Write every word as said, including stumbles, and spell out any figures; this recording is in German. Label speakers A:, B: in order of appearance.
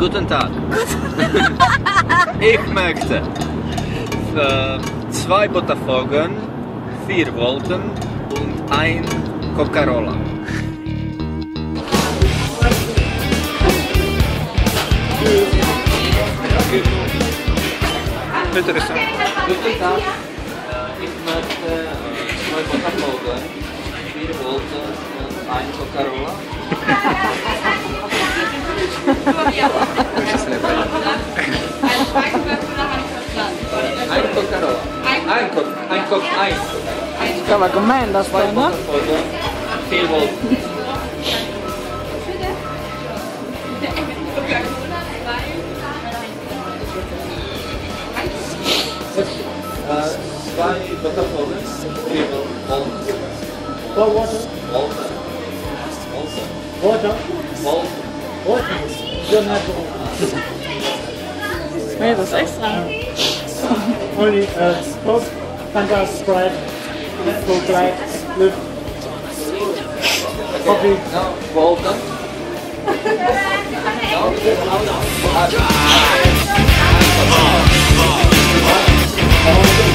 A: Guten Tag. Ich möchte äh, zwei Botafogen, vier Volten und ein Coca-Cola. Interessant. Guten Tag. Äh, ich möchte äh, zwei Botafogen, vier Volten und ein Coca-Cola. Ein Coca-Cola. Ein Coca, ein Coca, ein.
B: Stava com'è
A: Zwei
B: sta, no?
A: Botafogen, vier Volten. Äh, zwei Botafogen, vier Volten.
C: For water?
A: Volten. Volten.
C: Water?
A: Volten.
C: Water? Don't have water.
B: Nee, das ist extra.
C: Only uh, Coke, Fanta, Sprite, Coke Light, Lift, Coffee.
A: No, Volten. No, no, no.